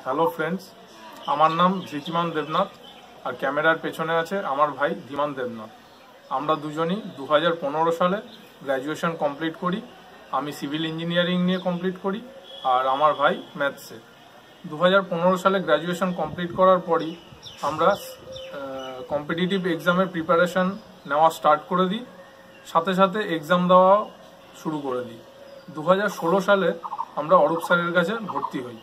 Hello friends, আমার নাম ধৃতিমান দেবনাথ আর ক্যামেরার পেছনে আছে আমার ভাই ধীমান দেবনাথ। আমরা দুজনই 2015 সালে গ্র্যাজুয়েশন কমপ্লিট করি। আমি সিভিল ইঞ্জিনিয়ারিং নিয়ে কমপ্লিট করি আর আমার ভাই ম্যাথসে। 2015 সালে গ্র্যাজুয়েশন কমপ্লিট করার পরই আমরা কম্পিটিটিভ এক্সামের প্রিপারেশন নেওয়া স্টার্ট করে দিই, সাথে সাথে এক্সাম দেওয়া শুরু করে দিই। 2016 সালে আমরা অরূপ স্যারের কাছে ভর্তি হই।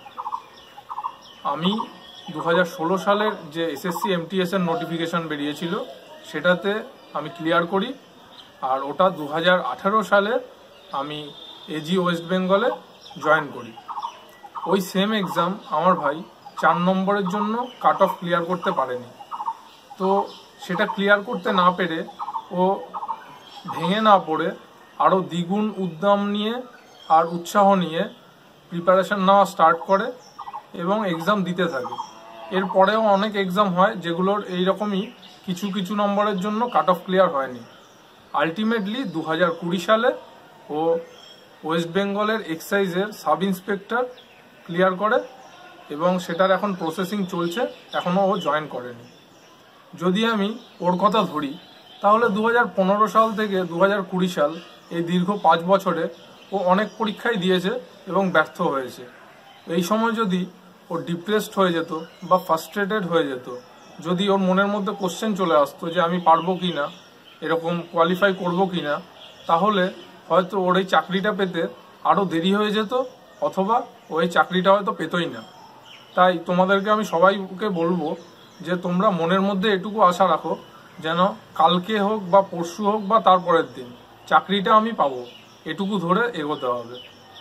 আমি 2016 সালের যে এসএসসি এমটিএস এর নোটিফিকেশন বেরিয়েছিল সেটাতে আমি ক্লিয়ার করি, আর ওটা 2018 সালে আমি এজি ওয়েস্ট বেঙ্গলে জয়েন করি। ওই সেম এক্সাম আমার ভাই 4 নম্বরের জন্য কাট অফ ক্লিয়ার করতে পারেনি। তো সেটা ক্লিয়ার করতে না পেরে ও ভেঙে না পড়ে আরও দ্বিগুণ উদ্যম নিয়ে আর উৎসাহ নিয়ে প্রিপারেশন নেওয়া স্টার্ট করে এবং এক্সাম দিতে থাকে। এরপরেও অনেক এক্সাম হয় যেগুলোর এইরকমই কিছু কিছু নম্বরের জন্য কাট অফ ক্লিয়ার হয়নি। আলটিমেটলি 2020 সালে ও ওয়েস্ট বেঙ্গলের এক্সাইজের সাব ইন্সপেক্টর ক্লিয়ার করে এবং সেটার এখন প্রসেসিং চলছে, এখনও ও জয়েন করেনি। যদি আমি ওর কথা ধরি তাহলে 2015 সাল থেকে 2020 সাল এই দীর্ঘ 5 বছরে ও অনেক পরীক্ষাই দিয়েছে এবং ব্যর্থ হয়েছে। এই সময় যদি ও ডিপ্রেসড হয়ে যেত বা ফ্রাস্ট্রেটেড হয়ে যেত, যদি ওর মনের মধ্যে কোশ্চেন চলে আসতো যে আমি পারবো কি না, এরকম কোয়ালিফাই করবো কি না, তাহলে হয়তো ওর এই চাকরিটা পেতে আরও দেরি হয়ে যেত, অথবা ও এই চাকরিটা হয়তো পেতই না। তাই তোমাদেরকে আমি সবাইকে বলবো যে তোমরা মনের মধ্যে এটুকু আশা রাখো যেন কালকে হোক বা পরশু হোক বা তারপরের দিন চাকরিটা আমি পাবো, এটুকু ধরে এগোতে হবে।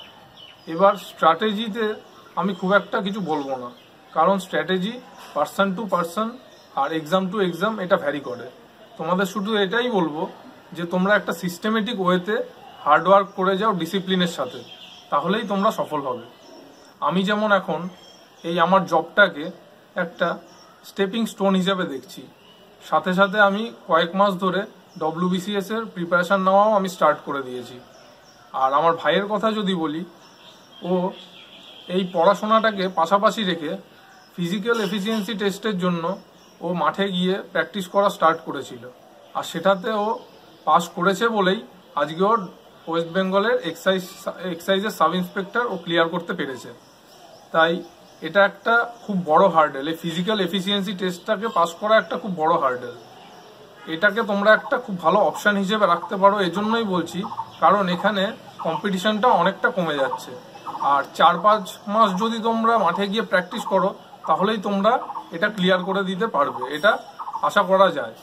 এবার স্ট্র্যাটেজিতে আমি খুব একটা কিছু বলবো না, কারণ স্ট্র্যাটেজি পার্সন টু পার্সন আর এক্সাম টু এক্সাম এটা ভ্যারি করে। তোমাদের শুধু এটাই বলবো যে তোমরা একটা সিস্টেমেটিক ওয়েতে হার্ডওয়ার্ক করে যাও ডিসিপ্লিনের সাথে, তাহলেই তোমরা সফল হবে। আমি যেমন এখন এই আমার জবটাকে একটা স্টেপিং স্টোন হিসেবে দেখছি, সাথে সাথে আমি কয়েক মাস ধরে WBCS এর প্রিপারেশন নেওয়াও আমি স্টার্ট করে দিয়েছি। আর আমার ভাইয়ের কথা যদি বলি, ও এই পড়াশোনাটাকে পাশাপাশি রেখে ফিজিক্যাল এফিসিয়েন্সি টেস্টের জন্য ও মাঠে গিয়ে প্র্যাকটিস করা স্টার্ট করেছিল, আর সেটাতে ও পাস করেছে বলেই আজকে ওর ওয়েস্ট বেঙ্গলের এক্সাইজের সাব ইন্সপেক্টর ও ক্লিয়ার করতে পেরেছে। তাই এটা একটা খুব বড় হার্ডেল, এই ফিজিক্যাল এফিসিয়েন্সি টেস্টটাকে পাস করা একটা খুব বড় হার্ডেল। এটাকে তোমরা একটা খুব ভালো অপশান হিসেবে রাখতে পারো, এজন্যই বলছি কারণ এখানে কম্পিটিশনটা অনেকটা কমে যাচ্ছে। আর 4-5 মাস যদি তোমরা মাঠে গিয়ে প্র্যাকটিস করো তাহলেই তোমরা এটা ক্লিয়ার করে দিতে পারবে, এটা আশা করা যায়।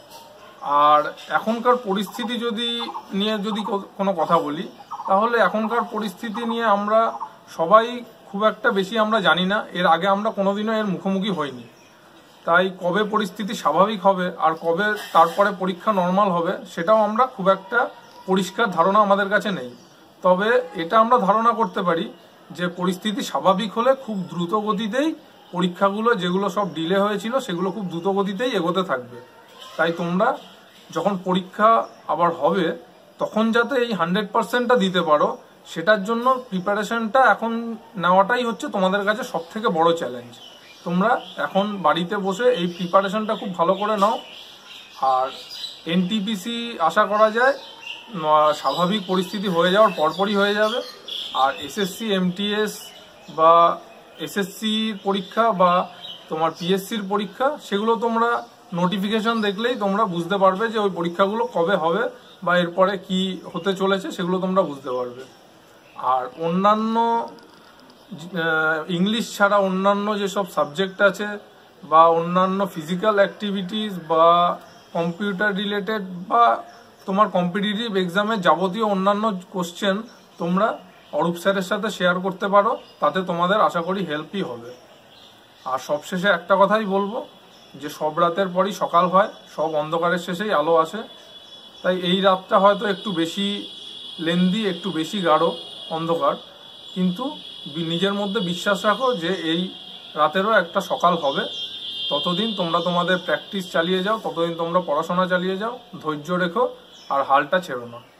আর এখনকার পরিস্থিতি নিয়ে যদি কোনো কথা বলি, তাহলে এখনকার পরিস্থিতি নিয়ে আমরা সবাই খুব একটা বেশি আমরা জানি না, এর আগে আমরা কোনোদিনও এর মুখোমুখি হইনি। তাই কবে পরিস্থিতি স্বাভাবিক হবে আর কবে তারপরে পরীক্ষা নর্মাল হবে সেটাও আমরা খুব একটা পরিষ্কার ধারণা আমাদের কাছে নেই। তবে এটা আমরা ধারণা করতে পারি যে পরিস্থিতি স্বাভাবিক হলে খুব দ্রুত গতিতেই পরীক্ষাগুলো যেগুলো সব ডিলে হয়েছিল সেগুলো খুব দ্রুত গতিতেই এগোতে থাকবে। তাই তোমরা যখন পরীক্ষা আবার হবে তখন যাতে এই 100%টা দিতে পারো, সেটার জন্য প্রিপারেশনটা এখন নেওয়াটাই হচ্ছে তোমাদের কাছে সব থেকে বড় চ্যালেঞ্জ। তোমরা এখন বাড়িতে বসে এই প্রিপারেশনটা খুব ভালো করে নাও। আর এনটিপিসি আশা করা যায় স্বাভাবিক পরিস্থিতি হয়ে যাওয়ার পরপরই হয়ে যাবে। আর এসএসসি এমটিএস বা এসএসসি পরীক্ষা বা তোমার পিএসসির পরীক্ষা, সেগুলো তোমরা নোটিফিকেশন দেখলেই তোমরা বুঝতে পারবে যে ওই পরীক্ষাগুলো কবে হবে বা এরপরে কি হতে চলেছে, সেগুলো তোমরা বুঝতে পারবে। আর অন্যান্য ইংলিশ ছাড়া অন্যান্য যেসব সাবজেক্ট আছে বা অন্যান্য ফিজিক্যাল অ্যাক্টিভিটিস বা কম্পিউটার রিলেটেড বা তোমার কম্পিটিটিভ এক্সামের যাবতীয় অন্যান্য কোশ্চেন তোমরা অরূপ স্যারের সাথে শেয়ার করতে পারো, তাতে তোমাদের আশা করি হেল্পই হবে। আর সবশেষে একটা কথাই বলবো যে সব রাতের পরই সকাল হয়, সব অন্ধকারের শেষেই আলো আসে। তাই এই রাতটা হয়তো একটু বেশি লেন্দি, একটু বেশি গাঢ় অন্ধকার, কিন্তু নিজের মধ্যে বিশ্বাস রাখো যে এই রাতেরও একটা সকাল হবে। ততদিন তোমরা তোমাদের প্র্যাকটিস চালিয়ে যাও, ততদিন তোমরা পড়াশোনা চালিয়ে যাও, ধৈর্য রেখো আর হালটা ছেড়ো না।